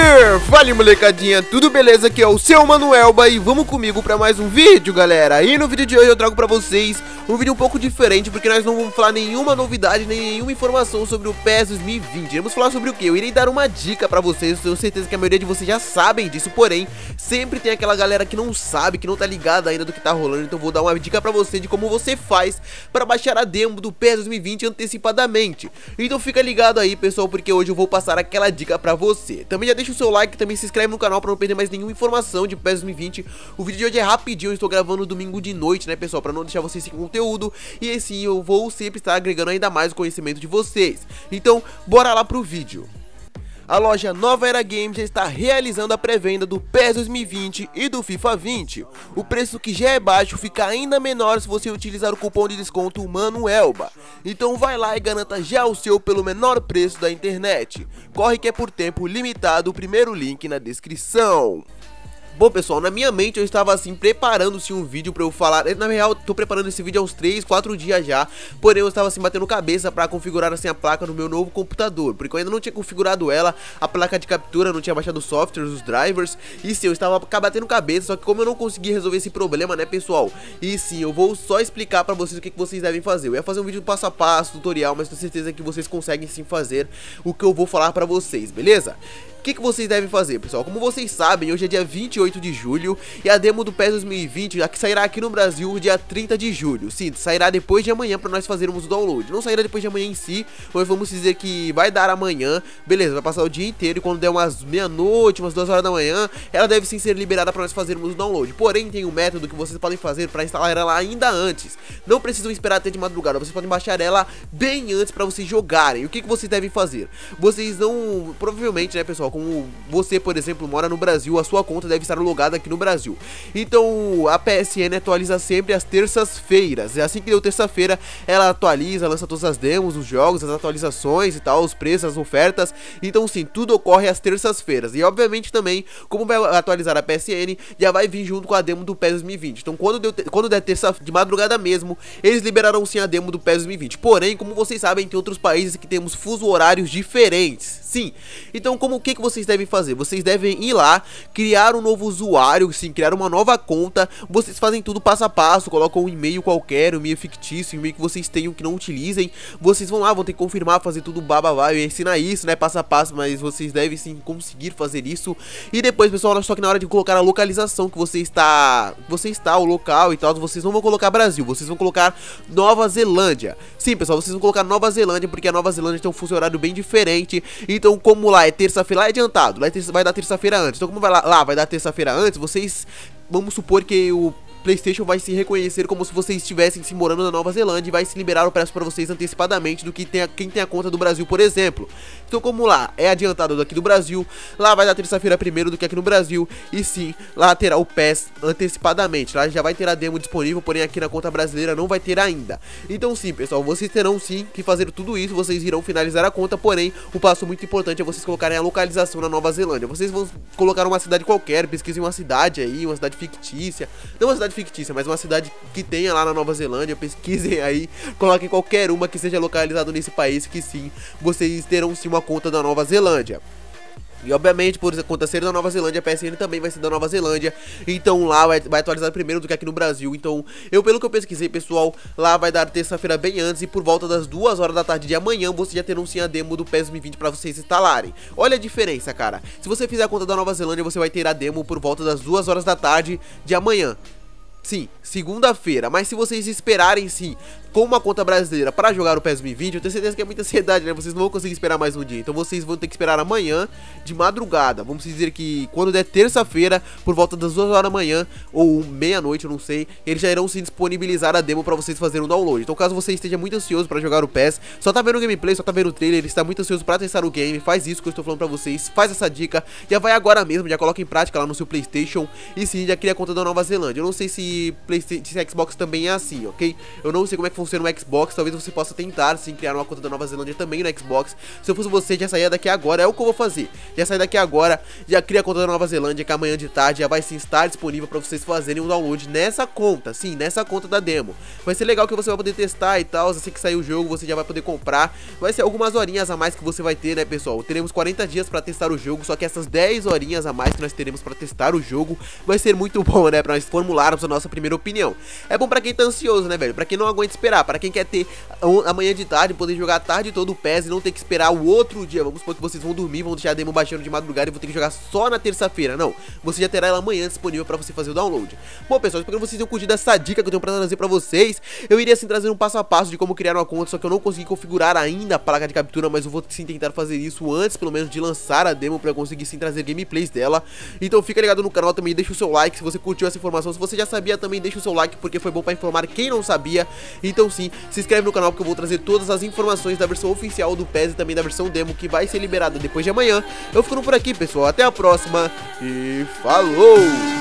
Fala molecadinha, tudo beleza? Aqui é o seu Manuelba e vamos comigo pra mais um vídeo, galera. E no vídeo de hoje eu trago pra vocês um vídeo um pouco diferente, porque nós não vamos falar nenhuma novidade, nem nenhuma informação sobre o PES 2020. Vamos falar sobre o que? Eu irei dar uma dica pra vocês, eu tenho certeza que a maioria de vocês já sabem disso, porém, sempre tem aquela galera que não sabe, que não tá ligada ainda do que tá rolando. Então vou dar uma dica pra você de como você faz pra baixar a demo do PES 2020 antecipadamente. Então fica ligado aí, pessoal, porque hoje eu vou passar aquela dica pra você. Também já deixa o seu like, também se inscreve no canal pra não perder mais nenhuma informação de PES 2020. O vídeo de hoje é rapidinho, eu estou gravando domingo de noite, né, pessoal, pra não deixar vocês sem conteúdo. E assim, eu vou sempre estar agregando ainda mais o conhecimento de vocês. Então, bora lá pro vídeo. A loja Nova Era Games já está realizando a pré-venda do PES 2020 e do FIFA 20. O preço, que já é baixo, fica ainda menor se você utilizar o cupom de desconto Manuelba. Então vai lá e garanta já o seu pelo menor preço da internet. Corre que é por tempo limitado, o primeiro link na descrição. Bom, pessoal, na minha mente eu estava assim preparando-se um vídeo pra eu falar. Na real, tô preparando esse vídeo há uns 3, 4 dias já. Porém, eu estava assim batendo cabeça pra configurar assim a placa no meu novo computador, porque eu ainda não tinha configurado ela, a placa de captura, não tinha baixado os softwares, os drivers. E sim, eu estava batendo cabeça, só que como eu não consegui resolver esse problema, né, pessoal? E sim, eu vou só explicar pra vocês o que vocês devem fazer. Eu ia fazer um vídeo passo a passo, tutorial, mas tenho certeza que vocês conseguem sim fazer o que eu vou falar pra vocês, beleza? O que vocês devem fazer, pessoal? Como vocês sabem, hoje é dia 28 de julho e a demo do PES 2020 sairá aqui no Brasil dia 30 de julho. Sim, sairá depois de amanhã para nós fazermos o download. Não sairá depois de amanhã em si, mas vamos dizer que vai dar amanhã. Beleza, vai passar o dia inteiro e quando der umas meia-noite, umas 2 horas da manhã, ela deve sim ser liberada para nós fazermos o download. Porém, tem um método que vocês podem fazer para instalar ela ainda antes. Não precisam esperar até de madrugada, vocês podem baixar ela bem antes para vocês jogarem. O que vocês devem fazer? Vocês não... Provavelmente, né, pessoal, como você, por exemplo, mora no Brasil, a sua conta deve estar logada aqui no Brasil. Então a PSN atualiza sempre às terças-feiras. É assim que deu terça-feira, ela atualiza, lança todas as demos, os jogos, as atualizações e tal, os preços, as ofertas. Então sim, tudo ocorre às terças-feiras. E obviamente também, como vai atualizar a PSN, já vai vir junto com a demo do PES 2020. Então quando der terça de madrugada mesmo, eles liberarão sim a demo do PES 2020. Porém, como vocês sabem, tem outros países que temos fuso horários diferentes. Sim, então o que vocês devem fazer? Vocês devem ir lá, criar um novo usuário, sim, criar uma nova conta. Vocês fazem tudo passo a passo, colocam um e-mail qualquer, um e-mail fictício, um e-mail que vocês tenham que não utilizem. Vocês vão lá, vão ter que confirmar, fazer tudo bababá. Eu ia ensinar isso, né, passo a passo, mas vocês devem sim conseguir fazer isso. E depois, pessoal, só que na hora de colocar a localização que você está, o local e tal, vocês não vão colocar Brasil, vocês vão colocar Nova Zelândia. Sim, pessoal, vocês vão colocar Nova Zelândia, porque a Nova Zelândia tem um fuso horário bem diferente. Então, como lá é terça-feira, lá é adiantado, lá vai dar terça-feira antes. Então, como lá vai dar terça-feira antes, vocês, vamos supor que o PlayStation vai se reconhecer como se vocês estivessem se morando na Nova Zelândia e vai se liberar o preço para vocês antecipadamente do que quem tem a conta do Brasil, por exemplo. Então, como lá é adiantado daqui do Brasil, lá vai dar terça-feira primeiro do que aqui no Brasil. E sim, lá terá o PES antecipadamente. Lá já vai ter a demo disponível, porém aqui na conta brasileira não vai ter ainda. Então sim, pessoal, vocês terão sim que fazer tudo isso. Vocês irão finalizar a conta, porém o passo muito importante é vocês colocarem a localização na Nova Zelândia. Vocês vão colocar uma cidade qualquer, pesquisem uma cidade aí, uma cidade fictícia. Não uma cidade fictícia, mas uma cidade que tenha lá na Nova Zelândia. Pesquisem aí, coloquem qualquer uma que seja localizado nesse país, que sim, vocês terão sim uma conta da Nova Zelândia. E obviamente, por essa conta ser da Nova Zelândia, a PSN também vai ser da Nova Zelândia. Então lá vai atualizar primeiro do que aqui no Brasil. Então, pelo que eu pesquisei, pessoal, lá vai dar terça-feira bem antes. E por volta das 2 horas da tarde de amanhã, vocês já terão sim a demo do PES 2020 pra vocês instalarem. Olha a diferença, cara. Se você fizer a conta da Nova Zelândia, você vai ter a demo por volta das 2 horas da tarde de amanhã. Sim, segunda-feira. Mas se vocês esperarem sim com uma conta brasileira para jogar o PES 2020, eu tenho certeza que é muita ansiedade, né? Vocês não vão conseguir esperar mais um dia. Então vocês vão ter que esperar amanhã de madrugada. Vamos dizer que quando der terça-feira, por volta das 2 horas da manhã ou meia-noite, eu não sei, eles já irão se disponibilizar a demo para vocês fazerem o download. Então caso você esteja muito ansioso para jogar o PES, só tá vendo o gameplay, só tá vendo o trailer, ele está muito ansioso para testar o game, faz isso que eu estou falando para vocês, faz essa dica, já vai agora mesmo, já coloca em prática lá no seu PlayStation e sim, já cria a conta da Nova Zelândia. Eu não sei se Xbox também é assim, ok? Eu não sei como é que funciona no Xbox, talvez você possa tentar, sim, criar uma conta da Nova Zelândia também no Xbox. Se eu fosse você, já saía daqui agora, é o que eu vou fazer. Já sair daqui agora, já cria a conta da Nova Zelândia, que amanhã de tarde já vai sim estar disponível pra vocês fazerem um download nessa conta, sim, nessa conta da demo. Vai ser legal que você vai poder testar e tal, assim que sair o jogo você já vai poder comprar. Vai ser algumas horinhas a mais que você vai ter, né, pessoal? Teremos 40 dias pra testar o jogo, só que essas 10 horinhas a mais que nós teremos pra testar o jogo vai ser muito bom, né, pra nós formularmos a nossa primeira opinião. É bom pra quem tá ansioso, né, velho? Pra quem não aguenta esperar, pra quem quer ter amanhã de tarde, poder jogar a tarde todo o PES e não ter que esperar o outro dia. Vamos supor que vocês vão dormir, vão deixar a demo baixando de madrugada e vão ter que jogar só na terça-feira. Não, você já terá ela amanhã disponível pra você fazer o download. Bom, pessoal, espero que vocês tenham curtido essa dica que eu tenho pra trazer pra vocês. Eu iria sim trazer um passo a passo de como criar uma conta, só que eu não consegui configurar ainda a placa de captura, mas eu vou sim tentar fazer isso antes, pelo menos, de lançar a demo, pra eu conseguir sim trazer gameplays dela. Então fica ligado no canal também, deixa o seu like se você curtiu essa informação. Se você já sabia também, deixa o seu like, porque foi bom pra informar quem não sabia. Então sim, se inscreve no canal, porque eu vou trazer todas as informações da versão oficial do PES e também da versão demo, que vai ser liberada depois de amanhã. Eu fico por aqui, pessoal, até a próxima e falou!